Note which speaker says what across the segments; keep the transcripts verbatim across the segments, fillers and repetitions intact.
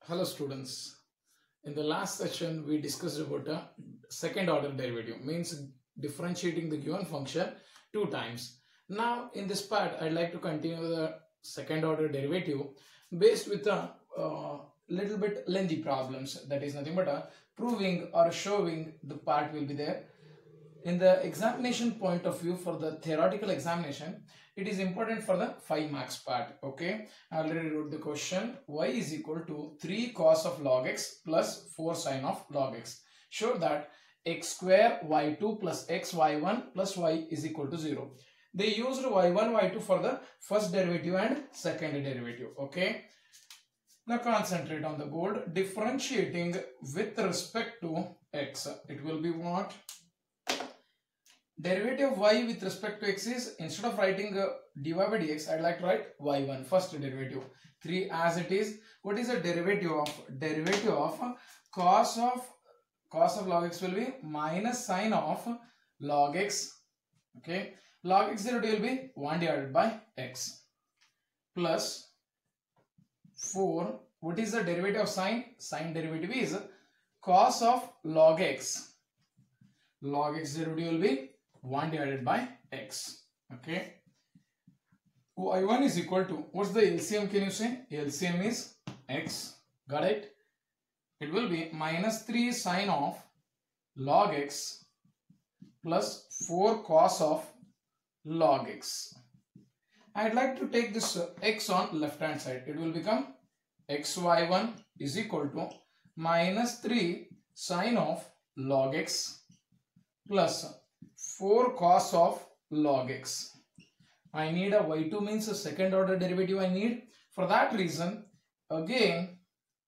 Speaker 1: Hello students. In the last session we discussed about a second order derivative, means differentiating the given function two times. Now in this part I'd like to continue the second order derivative based with a uh, little bit lengthy problems. That is nothing but a proving or showing the part will be there. In the examination point of view, for the theoretical examination, it is important for the five marks part. Okay, I already wrote the question. Y is equal to three cos of log x plus four sin of log x. Show that x square y two plus x y one plus y is equal to zero. They used y one, y two for the first derivative and second derivative. Okay, now concentrate on the board. Differentiating with respect to x, it will be what? Derivative of y with respect to x is, instead of writing uh, dy by dx, I'd like to write y one, first derivative. three as it is. What is the derivative of? Derivative of cos of cos of log x will be minus sine of log x. Okay. Log x derivative will be one divided by x plus four. What is the derivative of sine? Sine derivative is cos of log x. Log x derivative will be one divided by x. Okay, y one is equal to, what's the L C M? Can you say? L C M is x. Got it? It will be minus three sine of log x plus four cos of log x. I'd like to take this x on left hand side. It will become x y one is equal to minus three sine of log x plus four cos of log x. I need a y two, means a second order derivative I need. For that reason, again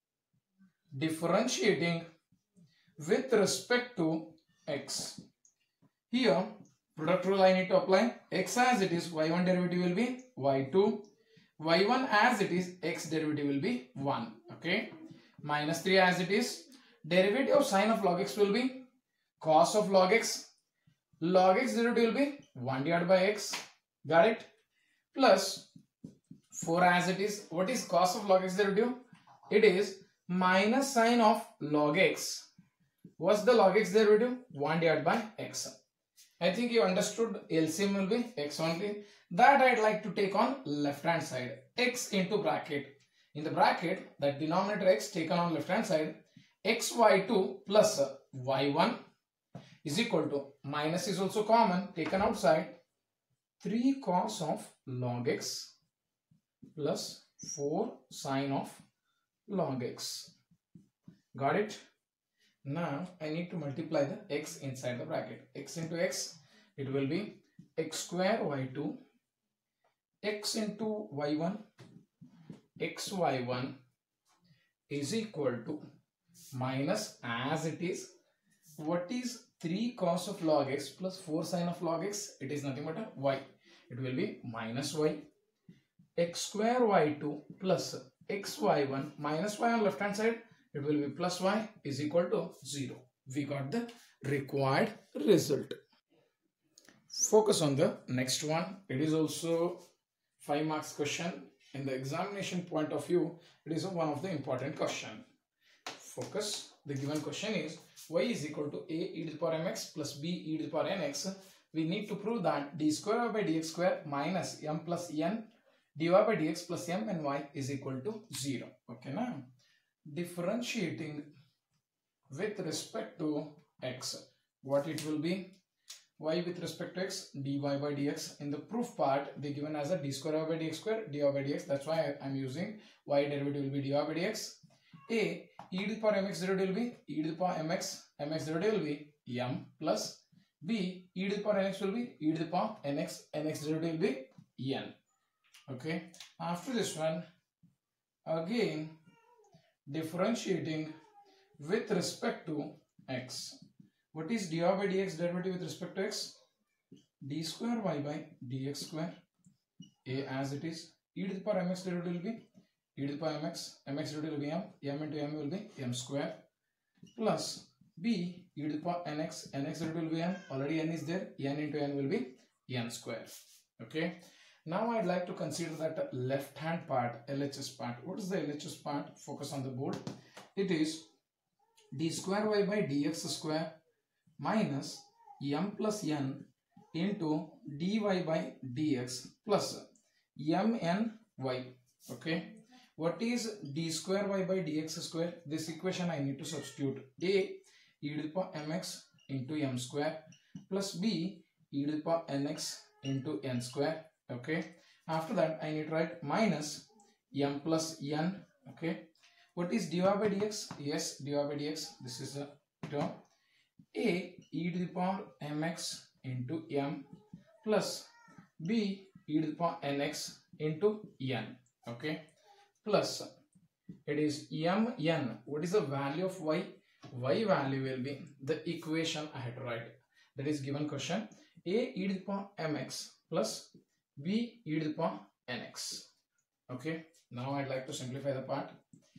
Speaker 1: differentiating with respect to x. Here product rule I need to apply. X as it is, y one derivative will be y two. y one as it is, x derivative will be one. Okay. Minus three as it is. Derivative of sine of log x will be cos of log x. Log x derivative will be one divided by x. Got it? Plus four as it is. What is cos of log x derivative? It is minus sine of log x. What's the log x derivative? one divided by x. I think you understood. L C M will be x only. That I'd like to take on left hand side. X into bracket. In the bracket, that denominator x taken on left hand side, x y two plus y one is equal to, minus is also common, taken outside, three cos of log x plus four sine of log x. Got it? Now I need to multiply the x inside the bracket. X into x, it will be x square y two, x into y one, x y one is equal to minus, as it is, what is three cos of log x plus four sine of log x? It is nothing but a y. It will be minus y. X square y two plus x y one minus y on left hand side, it will be plus y is equal to zero. We got the required result. Focus on the next one. It is also five marks question. In the examination point of view, it is one of the important question. Focus. The given question is y is equal to a e to the power mx plus b e to the power nx. We need to prove that d square by dx square minus m plus n dy by dx plus m and y is equal to zero. Okay, now differentiating with respect to x, what it will be? Y with respect to x, dy by dx. In the proof part, they given as a d square by dx square dy by dx. That's why I am using y derivative will be dy by dx. A e to the power mx derivative will be e to the power mx, mx derivative will be m plus b e to the power nx will be e to the power nx, nx derivative will be n. Okay, after this one, again differentiating with respect to x. What is dy by dx derivative with respect to x? D square y by dx square, a as it is, e to the power mx derivative will be e to the power mx, mx derivative will be m, m into m will be m square, plus b e to the power nx, nx derivative will be n, already n is there, n into n will be n square. Okay. Now I'd like to consider that left hand part, L H S part. What is the L H S part? Focus on the board. It is d square y by dx square minus m plus n into dy by dx plus mny. Okay. What is d square y by dx square? This equation I need to substitute a e to the power mx into m square plus b e to the power nx into n square. Okay. After that I need to write minus m plus n. Okay. What is dy by dx? Yes, dy by dx. This is a term. A e to the power mx into m plus b e to the power nx into n. Okay. Plus it is mn. What is the value of y? Y value will be the equation I had to write. That is given question. A e to the power mx plus b e to the power nx. Okay. Now I'd like to simplify the part.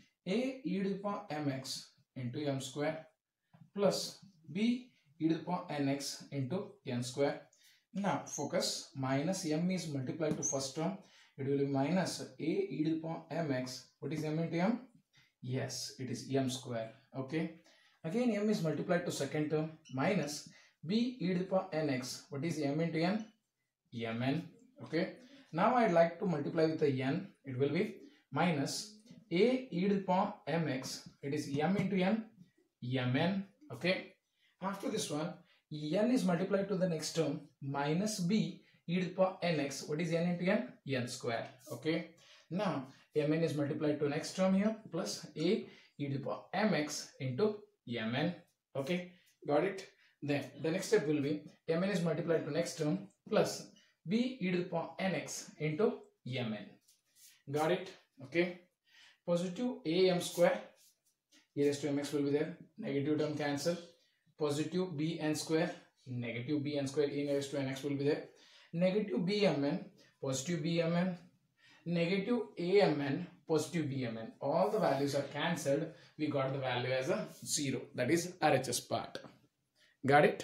Speaker 1: A e to the power mx into m square plus b e to the power nx into n square. Now focus. Minus m is multiplied to first term. It will be minus a e to the power mx. What is m into m? Yes, it is m square. Okay. Again m is multiplied to second term. Minus b e to the power nx. What is m into n? mn. Okay. Now I'd like to multiply with the n. It will be minus a e to the power mx. It is m into n. mn. Okay. After this one, n is multiplied to the next term. Minus b e to the power nx. What is n into n? N square. Okay. Now mn is multiplied to next term here plus a e to the power mx into mn. Okay. Got it? Then the next step will be mn is multiplied to next term plus b e to the power nx into mn. Got it? Okay. Positive am square e raised to mx will be there. Negative term cancel. Positive bn square. Negative bn square e raised to nx will be there. Negative bmn. Positive bmn. Negative amn. Positive bmn. All the values are cancelled. We got the value as a zero. That is R H S part. Got it?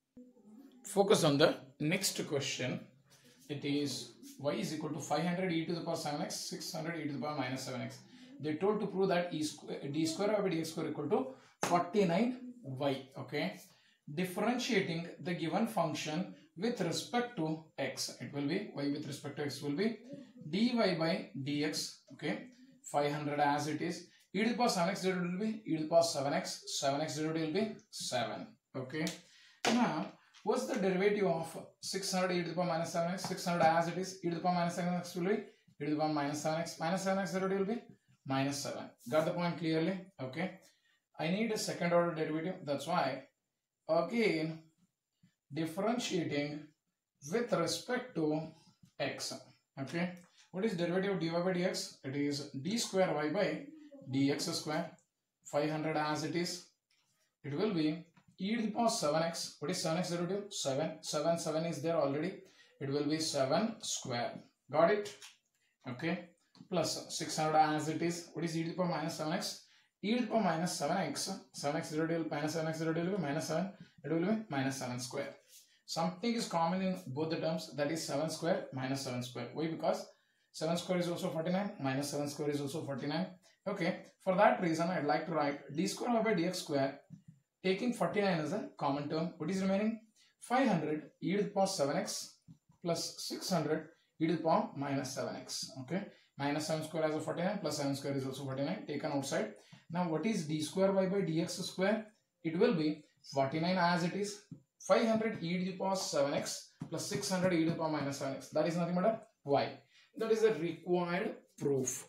Speaker 1: Focus on the next question. It is y is equal to five hundred e to the power seven x, six hundred e to the power minus seven x. They told to prove that e square, d square y by dx square equal to forty-nine y. Okay. Differentiating the given function with respect to x. It will be y with respect to x will be dy by dx. Okay. five hundred as it is. E to the power seven x derivative will be e to the power seven x. seven x derivative will be seven. Okay. Now, what's the derivative of six hundred e to the power minus seven x? six hundred as it is. E to the power minus seven x will be e to the power minus seven x. Minus seven x derivative will be minus seven. Got the point clearly? Okay. I need a second order derivative. That's why, again, differentiating with respect to x. Okay. What is derivative of dy by dx? It is d square y by dx square. five hundred as it is. It will be e to the power seven x. What is seven x derivative? seven. seven, seven is there already. It will be seven square. Got it? Okay. Plus six hundred as it is. What is e to the power minus seven x? E to the power minus seven x. seven x derivative minus seven x derivative will be minus seven. It will be minus seven square. Something is common in both the terms. That is seven square minus seven square. Why? Because seven square is also forty-nine. Minus seven square is also forty-nine. Okay. For that reason, I'd like to write d square y by dx square. Taking forty-nine as a common term, what is remaining? five hundred e to the power seven x plus six hundred e to the power minus seven x. Okay. Minus seven square as a forty-nine plus seven square is also forty-nine. Taken outside. Now what is d square y by dx square? It will be forty-nine as it is. five hundred e to the power seven x plus six hundred e to the power minus seven x. That is nothing but a y. That is a required proof.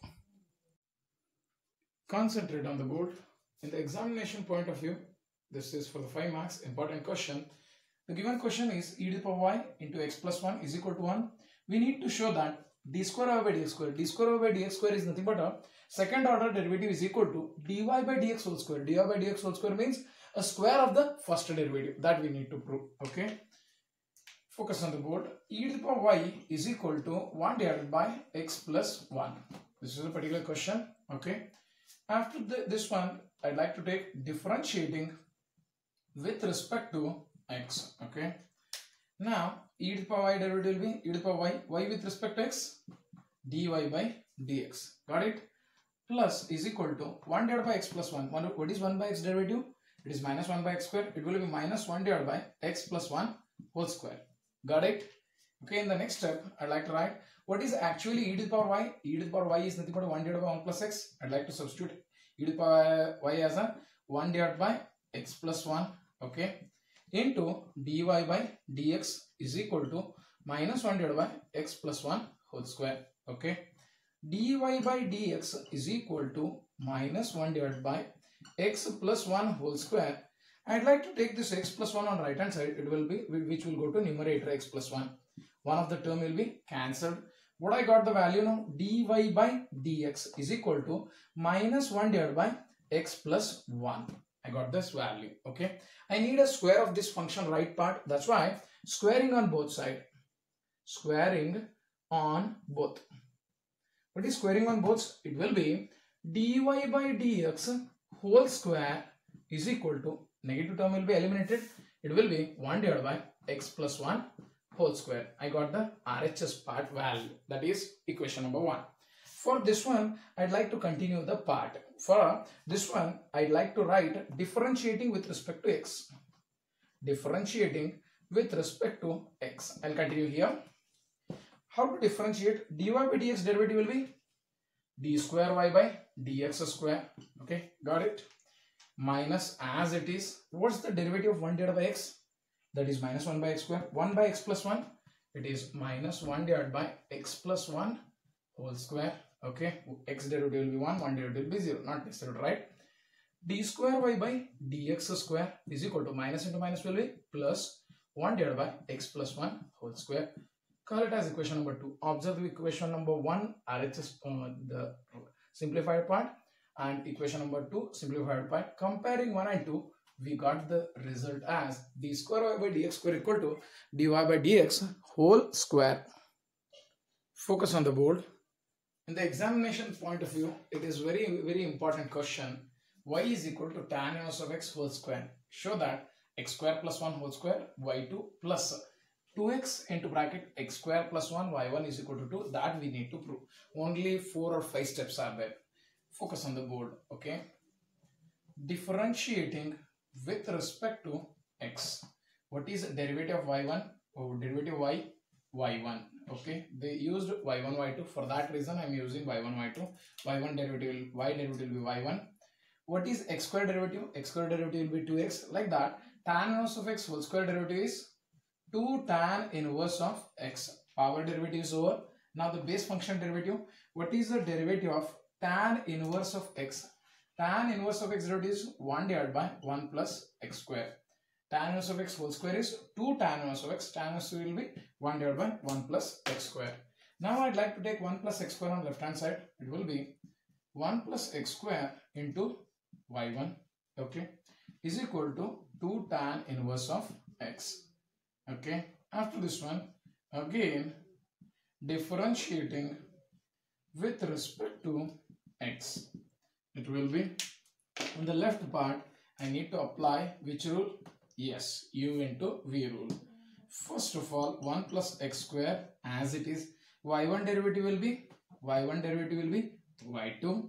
Speaker 1: Concentrate on the board. In the examination point of view, this is for the five marks important question. The given question is e to the power y into x plus one is equal to one. We need to show that d square y by dx square. d square y by dx square is nothing but a second order derivative is equal to dy by dx whole square. Dy by dx whole square means a square of the first derivative. That we need to prove. Okay. Focus on the board. E to the power y is equal to one divided by x plus one. This is a particular question. Okay. After the, this one, I'd like to take differentiating with respect to x. Okay. Now e to the power y derivative will be e to the power y, y with respect to x, dy by dx. Got it? Plus is equal to one divided by x plus one. What is one by x derivative? It is minus one by x square. It will be minus one divided by x plus one whole square. Got it? Okay, in the next step, I'd like to write what is actually e to the power y. E to the power y is nothing but one divided by one plus x. I'd like to substitute e to the power y as a one divided by x plus one. Okay, into dy by dx is equal to minus one divided by x plus one whole square. Okay, dy by dx is equal to minus one divided by x plus one whole square. I'd like to take this x plus one on right hand side. It will be, which will go to numerator x plus one. One of the term will be cancelled. What I got the value now? Dy by dx is equal to minus one divided by x plus one. I got this value. Okay. I need a square of this function right part. That's why squaring on both sides. Squaring on both. What is squaring on both? It will be dy by dx whole square is equal to, negative term will be eliminated. It will be one divided by x plus one whole square. I got the R H S part value. That is equation number one. For this one, I'd like to continue the part. For this one, I'd like to write differentiating with respect to x. Differentiating with respect to x. I'll continue here. How to differentiate? Dy by dx derivative will be d square y by dx square. Okay, got it? Minus as it is. What's the derivative of one divided by x? That is minus one by x square. one by x plus one. It is minus one divided by x plus one whole square. Okay, x derivative will be one, one derivative will be zero. Not necessary, right? D square y by dx square is equal to minus into minus will be plus one divided by x plus one whole square. Call it as equation number two. Observe equation number one, R H S, uh, the simplified part, and equation number two, simplified part. Comparing one and two, we got the result as d square y by dx square equal to dy by dx whole square. Focus on the board. In the examination point of view, it is very, very important question. Y is equal to tan inverse of x whole square. Show that x square plus one whole square, y two plus two x into bracket x square plus one, y one is equal to two. That we need to prove. Only four or five steps are there. Focus on the board. Okay. Differentiating with respect to x. What is derivative of y one? Or derivative y? y one. Okay. They used y one, y two. For that reason, I am using y one, y two. y one derivative, y derivative will be y one. What is x square derivative? X square derivative will be two x. Like that, tan inverse of x whole square derivative is two tan inverse of x. Power derivative is over. Now the base function derivative. What is the derivative of tan inverse of x? Tan inverse of x derivative is one divided by one plus x square. Tan inverse of x whole square is two tan inverse of x. Tan inverse will be one divided by one plus x square. Now I'd like to take one plus x square on left hand side. It will be one plus x square into y one. Okay. Is equal to two tan inverse of x. Okay. After this one, again differentiating with respect to x. It will be on the left part. I need to apply which rule? Yes, u into v rule. First of all, one plus x square as it is. y one derivative will be y one derivative will be y two.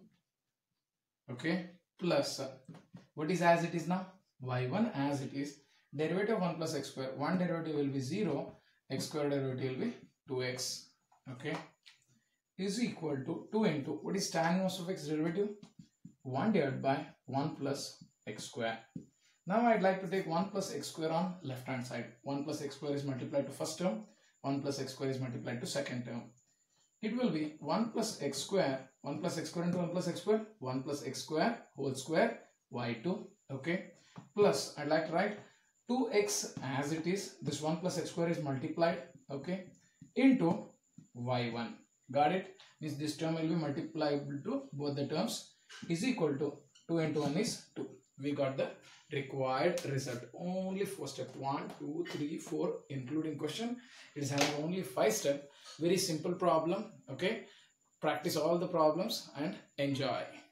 Speaker 1: Okay. Plus what is as it is now? y one as it is. Derivative of one plus x square. one derivative will be zero. X square derivative will be two x. Okay. Is equal to two into what is tan inverse of x derivative? one divided by one plus x square. Now I'd like to take one plus x square on left hand side. one plus x square is multiplied to first term. one plus x square is multiplied to second term. It will be one plus x square. one plus x square into one plus x square. one plus x square whole square y two. Okay. Plus I'd like to write two x as it is. This one plus x square is multiplied. Okay. Into y one. Got it? Means this term will be multipliable to both the terms. Is equal to two into one is two. We got the required result. Only four steps. one, two, three, four including question. It is having only five steps. Very simple problem. Okay. Practice all the problems and enjoy.